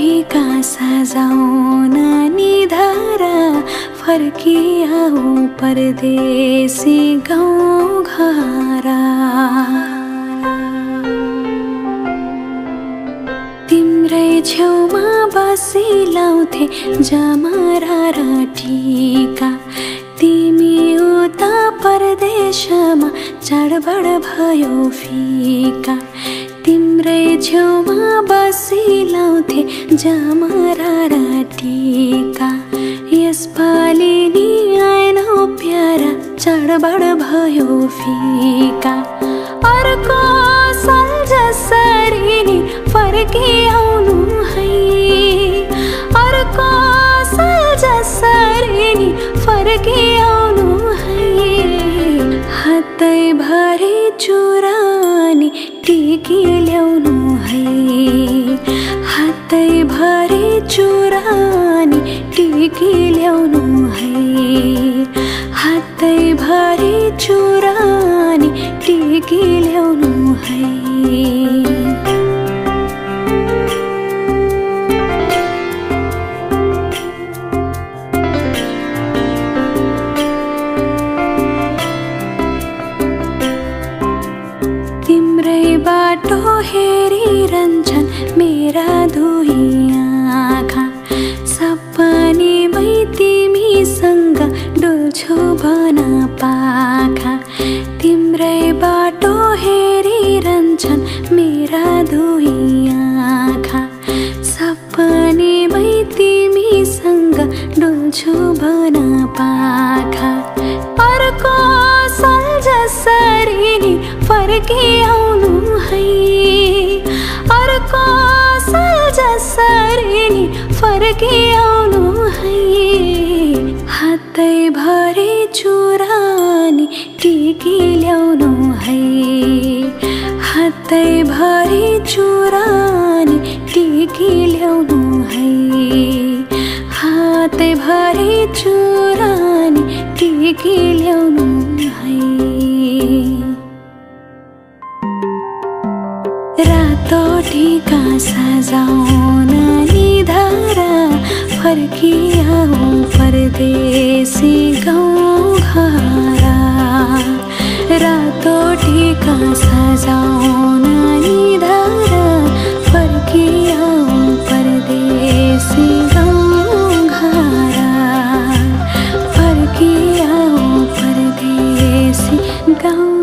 ढिका सजाउन निधारा फर्किआऊ परदेशी गाउँ घरा। तिम्रै छेउमा बसिलाउँथे जमरा र टिका, तिमी उता परदेशमा चाडबाड भयो फिका। तिम्रै छेउमा बसिलाउँथे जमरा र टिका, यसपालि नि आएनौ प्यारा चाडबाड भयो फिका। अर्को साल जसरी नि फर्किआउनु है, अर्को साल जसरी नि फर्किआउनु है। हातैभरि चुरा नि टिकी ल्याउनु है, हातैभरि चुरा नि टिकी ल्याउनु है। हातैभरि चुरा नि टिकी ल्याउनु है। तिम्रै बाटो हेरिरहन्छन् मेरा दुई आँखा, सपनीमै तिमीसँग डुल्छु भन पाखा। तिम्रै बाटो हेरिरहन्छन् मेरा दुई आँखा, सपनीमै तिमीसँग डुल्छु भन पाखा। अर्को साल जसरी नि फर्किआउनु है, अर्को साल जसरी नि फर्किआउनु है। हातैभरि चुरा नि टिकी ल्याउनु है, हातैभरि चुरा नि टिकी ल्याउनु है। हातैभरि चुरा नि टिकी ल्याउनु है। रातो ढिका सजाउन निधारा फर्किआऊ परदेशी गाउँ घरा। रातो ढिका सजाउन निधारा फर्किआऊ परदेशी गाउँ घरा। फर्किआऊ परदेशी गाउँ